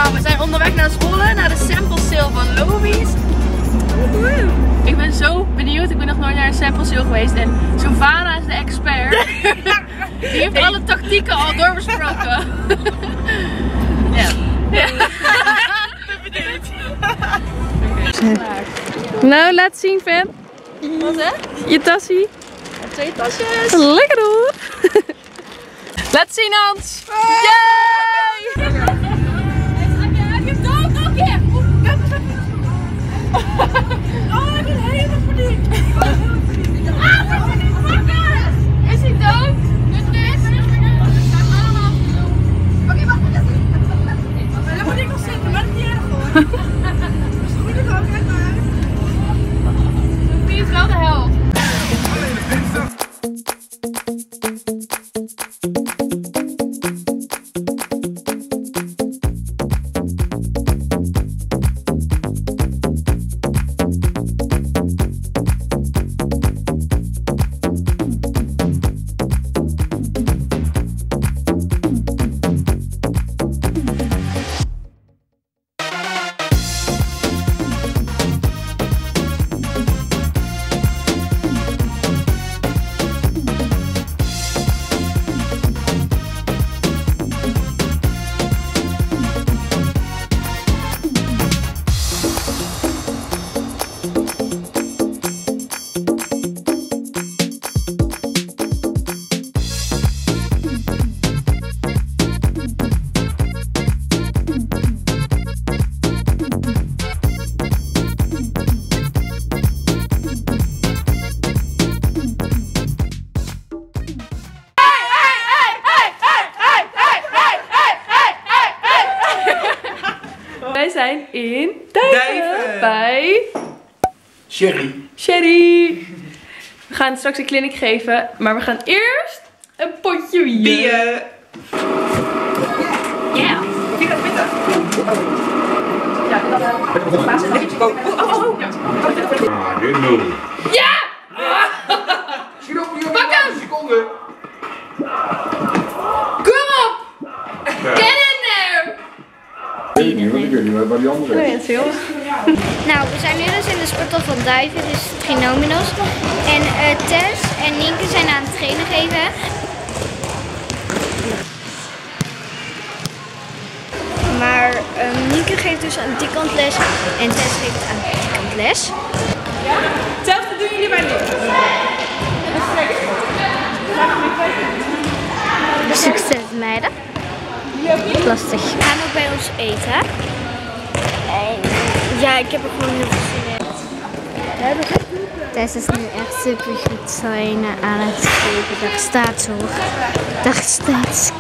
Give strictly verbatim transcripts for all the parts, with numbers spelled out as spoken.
Nou, we zijn onderweg naar Zwolle, naar de sample sale van Lovies. Ik ben zo benieuwd, ik ben nog nooit naar een sample sale geweest en Sylvana is de expert. Die heeft alle tactieken al doorbesproken. Ja. Ja. Nou, laat zien, Fem. Wat hè? Je tassie. Twee tasjes. Lekker hoor. Laat zien, Hans. Yay! Heb je dood ook hier? Oh, ik ben helemaal verdiend. Is hij dood? Oké, wacht even. Dan moet ik nog zitten, maar dat is niet erg hoor. Misschien moet ik ook uit maar. Sophie is wel de held. Wij zijn in Duiven bij Sherry. Sherry. We gaan straks een clinic geven, maar we gaan eerst een potje bier. Bier. Ja. Vind je dat pittig? Ja, dat is Oh, oh, oh. Ah, dit nul. Ja! Schiet op, jongen. Pak hem! Seconde. Kom op! Get in there! Weet ik niet, want ik weet niet waar die andere Nee, is. het is heel. Nou, we zijn nu dus in de sporthal van Duiven, dus Trinominos. En uh, Tess en Nienke zijn aan het trainen geven. Maar uh, Nienke geeft dus aan die kant les en Tess geeft aan die kant les. Hetzelfde doen jullie bij nu. Succes meiden. Lastig. We gaan ook bij ons eten. En ja, ik heb er gewoon heel veel zin in. Tess is nu echt super goed zijn aan het geven. Daar staat ze hoor. Daar staat ze.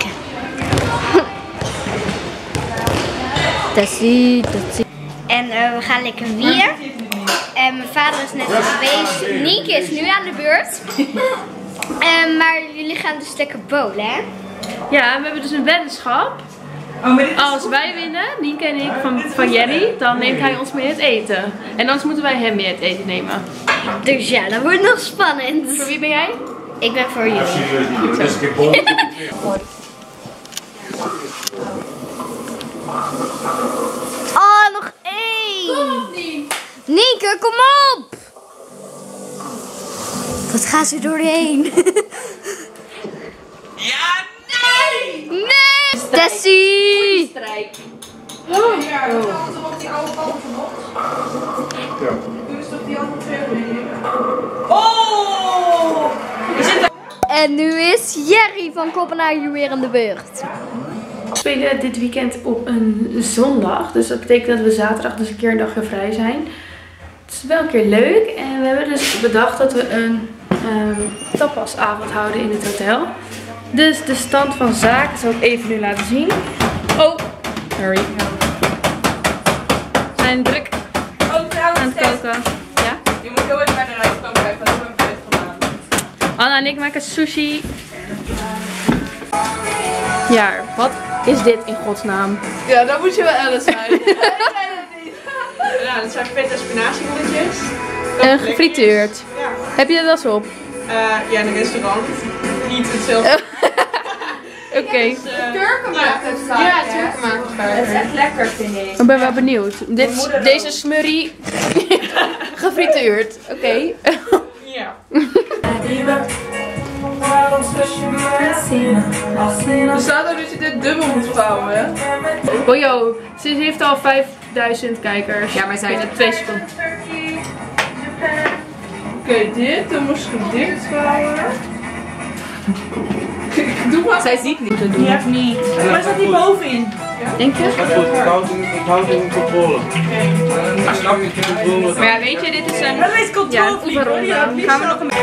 Tessie, Tessie. En uh, we gaan lekker weer. En mijn vader is net geweest. Nienke is nu aan de beurt. uh, maar jullie gaan dus lekker bowlen, hè? Ja, we hebben dus een weddenschap. Als wij winnen, Nienke en ik van, van Jerry, dan neemt hij ons mee het eten. En anders moeten wij hem mee het eten nemen. Dus ja, dat wordt nog spannend. Voor wie ben jij? Ik ben voor jullie. Dat is een keer bol. Oh, nog één. Nienke, kom op. Wat gaat ze doorheen? Ja, nee! Nee! Tessie! Strijk. Oh ja, dat was op die oude bal vanochtend. Ja. Doe eens op die andere twee. Oh! En nu is Jerry van Kopenhagen weer aan de beurt. We spelen dit weekend op een zondag. Dus dat betekent dat we zaterdag dus een keer een dagje vrij zijn. Het is wel een keer leuk. En we hebben dus bedacht dat we een um, tapasavond houden in het hotel. Dus de stand van zaken zal ik even nu laten zien. Oh, sorry. We zijn druk Oh, trouwens, aan het koken. Ja? je moet heel even bij de ruit komen kijken, want ik ben het vandaan. Anna en ik maken sushi. Ja, wat is dit in godsnaam? Ja, dan moet je wel Alice zijn. Ik weet het niet. Ja, dat zijn vette spinaziebolletjes. Uh, gefrituurd. Ja. Heb je dat wel eens op? Uh, ja, in een restaurant. Niet hetzelfde. Oké. Okay. Turken maken het vaak. Ja, Turken maken Het is echt lekker, vind ik. Ik ben wel benieuwd. Dit, deze smurrie gefrituurd. Oké. Okay. Ja. Er staat ook dat je dit dubbel moet vouwen, hè? Oh yo, ze heeft al vijfduizend kijkers. Ja, maar zij het twee seconden. Oké, okay, dit, dan moest je dicht vouwen. Doe maar. Zij ziet niet te doen. Ja, of niet? Waar staat die bovenin? Ja? Denk je? Dat is goed, het houdt in, het houdt in controle. Okay. Snap je het controle? Maar ja, weet je, dit is een... Dat is controle. Ja, een Ja, gaan we nog een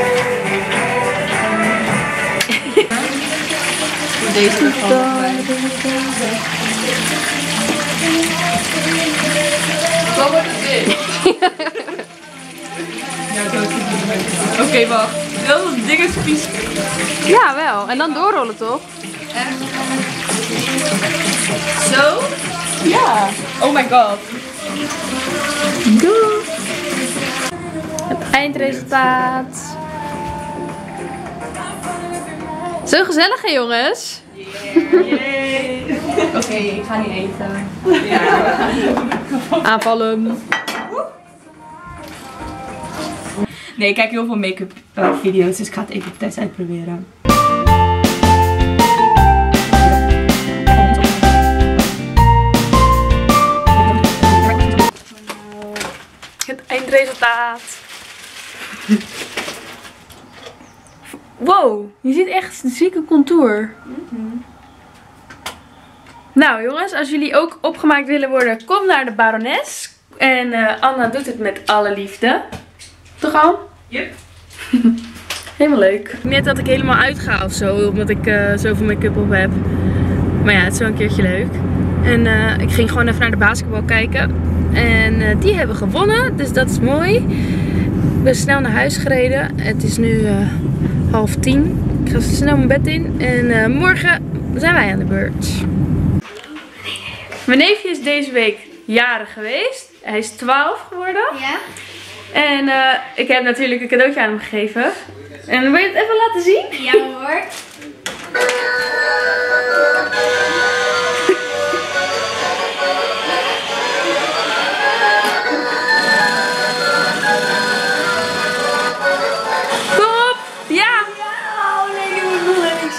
Deze ervan. Wat wordt het dit? Oké, okay, wacht. Dat ding is vies. Ja, wel. En dan doorrollen toch? Echt? Zo? Ja. Oh my god. Doei. Het eindresultaat. Zo gezellig, hè, jongens? Yay. Oké, okay, ik ga niet eten. Ja. Aanvallen. Nee, ik kijk heel veel make-up uh, video's, dus ik ga het even op test uitproberen. Het eindresultaat. Wow, je ziet echt een zieke contour. Mm-hmm. Nou jongens, als jullie ook opgemaakt willen worden, kom naar de Barones. En uh, Anna doet het met alle liefde. Toch al? Yep. Helemaal leuk. Net dat ik helemaal uitga of zo, omdat ik uh, zoveel make-up op heb. Maar ja, het is wel een keertje leuk. En uh, ik ging gewoon even naar de basketbal kijken. En uh, die hebben gewonnen, dus dat is mooi. Ik ben snel naar huis gereden. Het is nu uh, half tien. Ik ga snel mijn bed in. En uh, morgen zijn wij aan de beurt. Mijn neefje is deze week jarig geweest. Hij is twaalf geworden. Ja. En uh, ik heb natuurlijk een cadeautje aan hem gegeven. En wil je het even laten zien? Ja hoor. Kom op! Ja! Oh nee, doe het nog eens.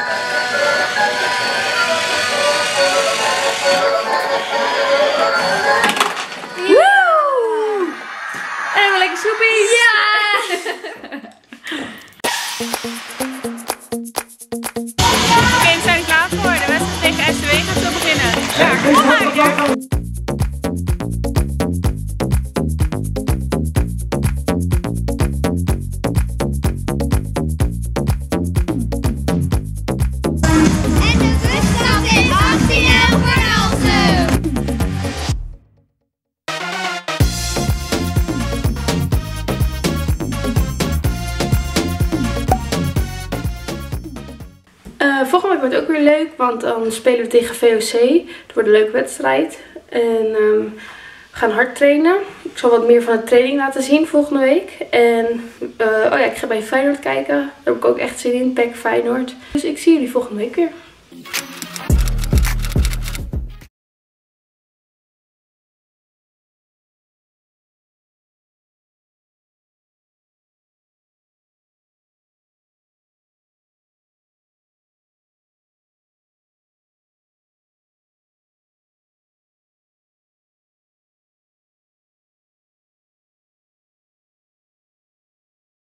Woe! En even lekker soepie! Ja! Oké, we zijn er klaar voor. De wedstrijd tegen S C W gaat zo beginnen. Ja, kom maar. En de ruststand is achttien voor Dalsen. Uh, volgende week wordt het ook weer leuk, want dan spelen we tegen V O C. Het wordt een leuke wedstrijd. En um, we gaan hard trainen. Ik zal wat meer van de training laten zien volgende week. En uh, oh ja, ik ga bij Feyenoord kijken. Daar heb ik ook echt zin in, P E C Feyenoord. Dus ik zie jullie volgende week weer.